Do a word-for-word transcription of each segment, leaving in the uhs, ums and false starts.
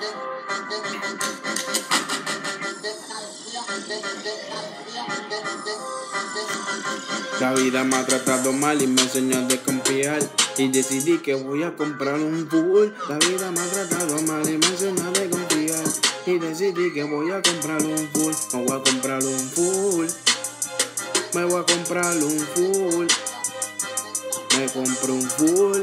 La vida me ha tratado mal y me enseñó a desconfiar. Y decidí que voy a comprar un full. La vida me ha tratado mal y me enseñó a desconfiar. Y decidí que voy a comprar un full. Me voy a comprar un full. Me voy a comprar un full. Me compro un full.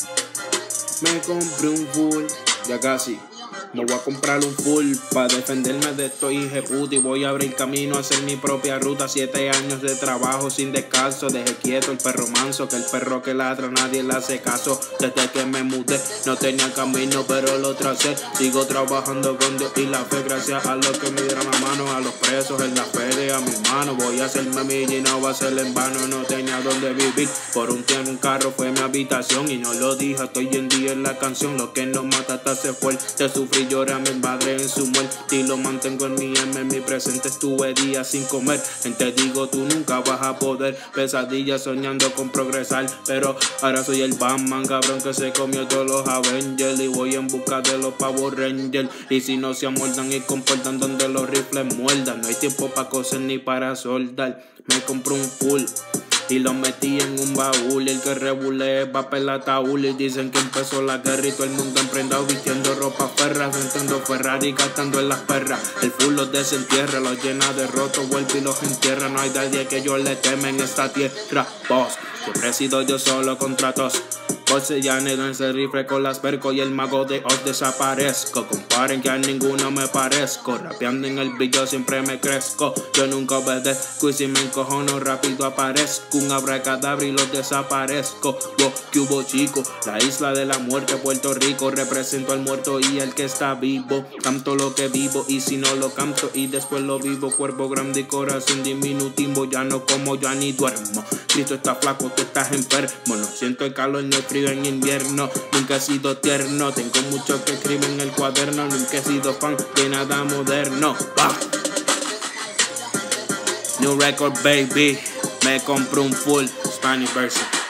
Me compré un full. Ya casi. Me voy a comprar un full para defenderme de estos hijeputas y voy a abrir camino a hacer mi propia ruta. Siete años de trabajo sin descanso. Dejé quieto el perro manso, que el perro que ladra nadie le hace caso. Desde que me mudé no tenía camino pero lo tracé. Sigo trabajando con Dios y la fe, gracias a los que me dieron la mano. A los presos en la fe a mi mano. Voy a hacerme milla y no va a ser en vano. No tenía donde vivir, por un tiempo un carro fue mi habitación. Y no lo dije hasta hoy en día en la canción. Lo que no mata hasta se fue. Te sufrí, lloré a mi padre en su muerte y lo mantengo en mi alma. En mi presente estuve días sin comer. En te digo, tú nunca vas a poder. Pesadillas soñando con progresar, pero ahora soy el Batman, cabrón, que se comió todos los Avengers. Y voy en busca de los Power Rangers. Y si no se amoldan y comportan donde los rifles muerdan, no hay tiempo para coser ni para soldar. Me compro un full y lo metí en un baúl. Y el que rebule es papel ataúd. Y dicen que empezó la guerra y todo el mundo emprendado vistiendo ropa ferra, sentando Ferrari, gastando en las perras. El full los desentierra, los llena de rotos, vuelve y los entierra. No hay nadie que yo le teme en esta tierra. Boss, siempre he sido yo solo contra todos. Porcellano en ese rifle con las percos y el mago de Oz desaparezco. Comparen que a ninguno me parezco. Rapeando en el brillo siempre me crezco. Yo nunca obedezco y si me encojono rápido aparezco. Un abracadabra y los desaparezco. Yo que hubo chico, la isla de la muerte, Puerto Rico. Represento al muerto y al que está vivo. Canto lo que vivo y si no lo canto y después lo vivo. Cuerpo grande y corazón diminutivo. Ya no como, ya ni duermo. Cristo está flaco, tú estás enfermo. No siento el calor ni el frío en invierno. Nunca he sido tierno. Tengo mucho que escribir en el cuaderno. Nunca he sido fan de nada moderno. ¡Bah! New record, baby. Me compro un full Spanish version.